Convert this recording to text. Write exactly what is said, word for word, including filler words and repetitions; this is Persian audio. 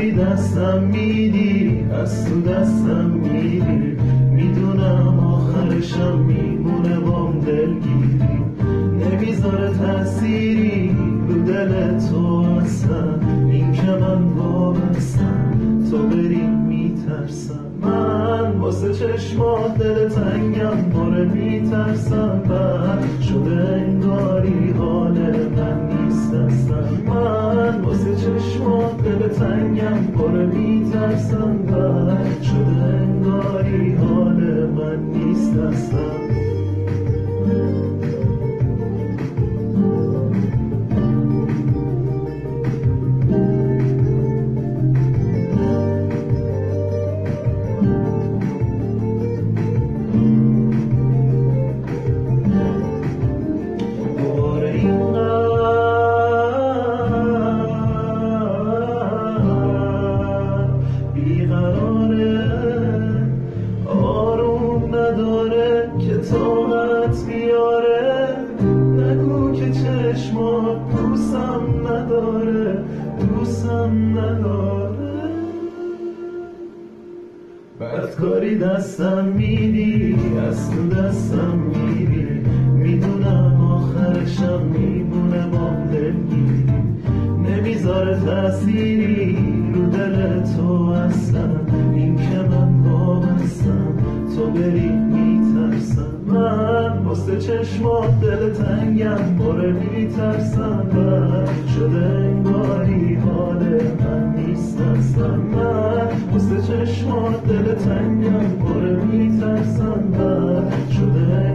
کاری دستم میدی، از تو دستم میری، میدونم آخرشم میمونه بام دلگیری، نمیذاره تأثیری رو دل تو اصلا، این که من وابستم تو بری میترسم، من واسه چشمات دل تنگم پره میترسم، بعد شده انگاری حال من نیست اصلا، من واسه چشمات دل تنگم پره میترسم، بعد شده انگاری حال من نیست اصلا. آروم نداره که طاقت بیاره، نگو که چشمات دوستم نداره، دوستم نداره، بدکاری دستم میدی، از تو دستم میری، میدونم آخرشم میمونه بام دلگیری، نمیذاره تأثیری رو دل تو اصلا، این که من وابستم تو بری میترسم، من واسه چشمات دل تنگم پره میترسم، بعد شده انگاری حال من نیست اصلا، من واسه چشمات دل تنگم پره میترسم، بعد شده